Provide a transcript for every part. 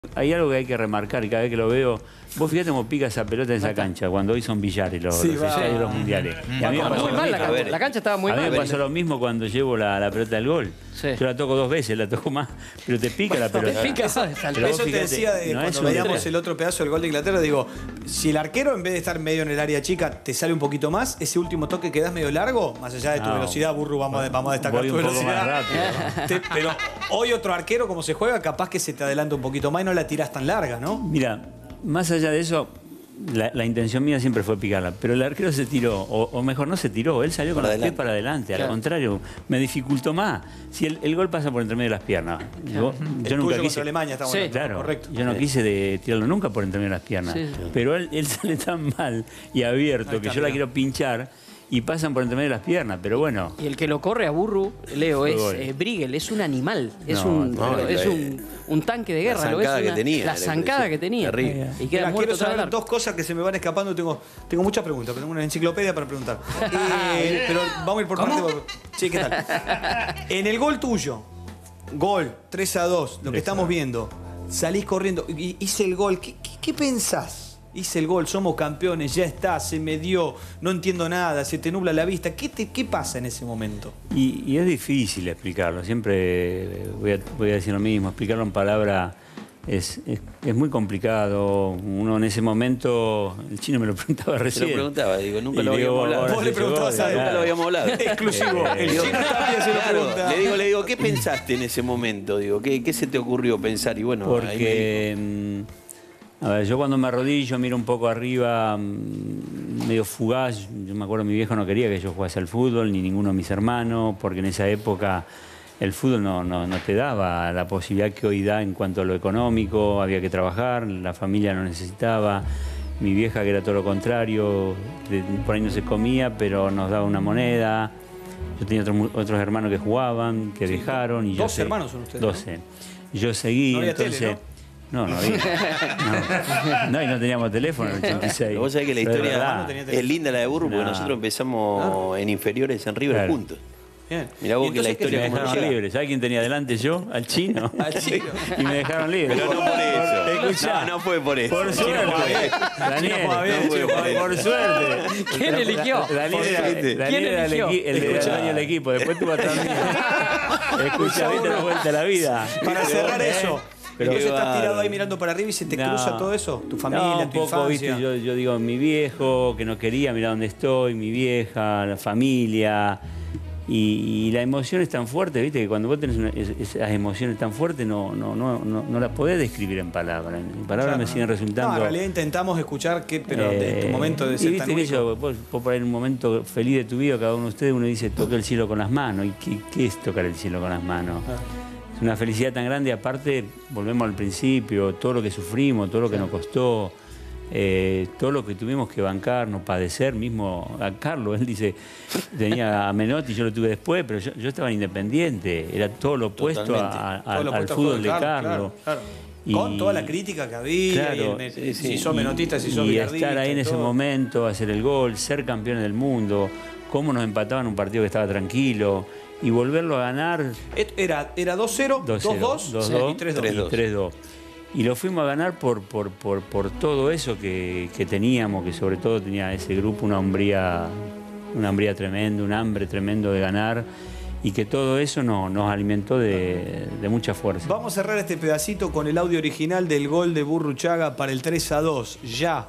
Hay algo que hay que remarcar y cada vez que lo veo, vos fíjate cómo pica esa pelota en esa cancha, cuando hoy son billares los mundiales. Y a mí me pasó muy mal la cancha estaba muy mal. A mí me pasó lo mismo cuando llevo la pelota del gol. Sí. Yo la toco 2 veces, la toco más, pero te pica la pelota. Te pica, Pero eso te decía cuando veíamos el otro pedazo del gol de Inglaterra, digo, si el arquero en vez de estar medio en el área chica te sale un poquito más, ese último toque que das medio largo, más allá de tu velocidad, Burru, vamos a destacar tu velocidad. Pero hoy otro arquero, como se juega, capaz que se te adelanta un poquito más y no la tirás tan larga, ¿no? Mira, más allá de eso, la intención mía siempre fue picarla, pero el arquero se tiró, o mejor no se tiró, él salió con los pies para adelante, al contrario, me dificultó más. Si el gol pasa por entre medio de las piernas, yo nunca quise... Alemania, estamos claro, correcto. Yo no quise tirarlo nunca por entre medio de las piernas, pero él sale tan mal y abierto que yo la quiero pinchar y pasan por entre medio de las piernas, pero bueno. Y el que lo corre a Burru, Leo, es Brigel, es un animal, es un tanque de guerra. La zancada que tenía. Y queda quiero saber 2 cosas que se me van escapando. Tengo muchas preguntas, tengo una enciclopedia para preguntar. Pero vamos a ir por parte. Sí, ¿qué tal? En el gol tuyo, gol 3-2, lo que estamos viendo, salís corriendo, hice el gol, ¿qué pensás? Hice el gol, somos campeones, ya está, se me dio, no entiendo nada, se te nubla la vista. ¿Qué pasa en ese momento? Y es difícil explicarlo, siempre voy a decir lo mismo, explicarlo en palabras es muy complicado. Uno en ese momento, el chino me lo preguntaba recién. Se lo preguntaba, digo, nunca lo habíamos hablado. Vos le preguntabas a él, nunca lo habíamos hablado. Exclusivo. El chino también se lo pregunta. Le digo, ¿qué pensaste en ese momento? Digo, ¿qué se te ocurrió pensar? Y bueno, porque... A ver, yo cuando me arrodillo miro un poco arriba, medio fugaz. Yo me acuerdo, mi viejo no quería que yo jugase al fútbol, ni ninguno de mis hermanos, porque en esa época el fútbol no te daba la posibilidad que hoy da en cuanto a lo económico. Había que trabajar, la familia lo necesitaba. Mi vieja, que era todo lo contrario, por ahí no se comía, pero nos daba una moneda. Yo tenía otros hermanos que jugaban, que dejaron. Y 12 hermanos son ustedes, 12. ¿No? Yo seguí, no había entonces... tele, ¿no? No había. No, y no teníamos teléfono en el 86. Vos sabés que la historia es linda, la de Burru, porque nosotros empezamos en inferiores en River juntos. Bien. Mirá vos que la historia me dejaron libre. ¿Sabés quién tenía delante yo? Al chino. Al chino. Y me dejaron libre. Pero no por eso. No fue por eso. Por suerte. Daniel, por suerte. ¿Quién eligió? Daniel era el dueño del equipo. Después tuvo atrás mío. Escuchá, viste la vuelta a la vida. Para cerrar eso. Pero entonces estás tirado ahí mirando para arriba y se te cruza todo eso, tu familia, tu infancia. ¿Viste? Yo digo, mi viejo, que no quería, mirá dónde estoy, mi vieja, la familia. Y la emoción es tan fuerte, ¿viste? Que cuando vos tenés esas emociones tan fuertes no las podés describir en palabras. En palabras me siguen resultando... No, en realidad intentamos escuchar pero de tu momento de ser tan único. ¿Viste que vos por ahí en un momento feliz de tu vida, cada uno de ustedes, uno dice, toqué el cielo con las manos. ¿Y qué es tocar el cielo con las manos? Una felicidad tan grande, aparte, volvemos al principio, todo lo que sufrimos, todo lo que nos costó, todo lo que tuvimos que bancarnos, padecer, mismo a Carlos, él dice, tenía a Menotti, yo lo tuve después, pero yo estaba en Independiente, era todo lo opuesto al fútbol de Carlos. Claro. Con toda la crítica que había, si sos menotista, si sos billardista. Y estar ahí en ese momento, hacer el gol, ser campeones del mundo, cómo nos empataban un partido que estaba tranquilo, y volverlo a ganar... Era 2-0, 2-2 y 3-2. Y lo fuimos a ganar por todo eso que teníamos, que sobre todo tenía ese grupo una hombría tremenda, un hambre tremendo de ganar, y que todo eso nos alimentó de mucha fuerza. Vamos a cerrar este pedacito con el audio original del gol de Burruchaga para el 3-2. Ya.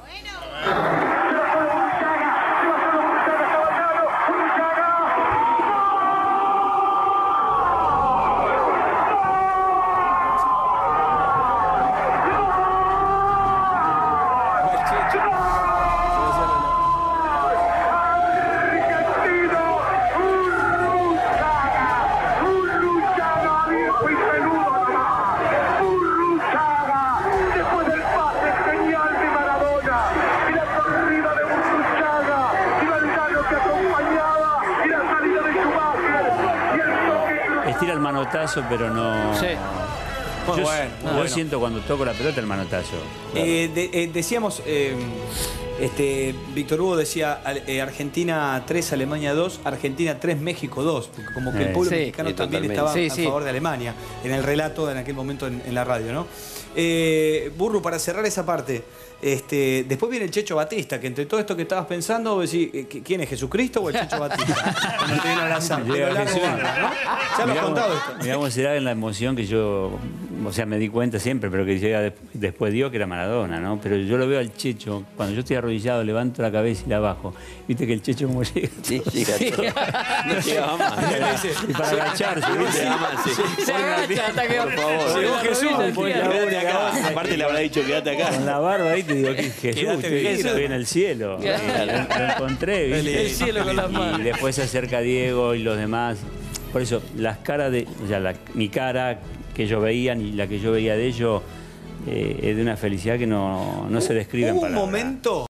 Estira el manotazo, pero no... Sí. Yo siento cuando toco la pelota el manotazo. Decíamos, Víctor Hugo decía Argentina 3, Alemania 2, Argentina 3, México 2, porque como que el pueblo mexicano también estaba a favor de Alemania, en el relato en aquel momento en la radio, ¿no? Burru, para cerrar esa parte, después viene el Checho Batista, que entre todo esto que estabas pensando, vos decís, ¿quién es, Jesucristo o el Checho Batista? Cuando te vino a abrazar, ¿no? Ya lo has contado esto. Digamos, era en la emoción que yo, o sea, me di cuenta siempre, pero que llega después Dios, que era Maradona, ¿no? Pero yo lo veo al Checho, cuando yo estoy arrodillado, levanto la cabeza y la bajo. Viste que el Checho como llega. Sí, llega. No llegaba más. Y para agacharse, ¿viste? Se agacha hasta que... Por favor. Llegó Jesús, quédate acá. Aparte le habrá dicho, quédate acá. Con la barba ahí te digo, Jesús, estoy en el cielo. Lo encontré, ¿viste? El cielo con las manos. Y después se acerca Diego y los demás. Por eso, las caras de... O sea, mi cara que ellos veían y la que yo veía de ellos es de una felicidad que no se describe en palabras. Un momento...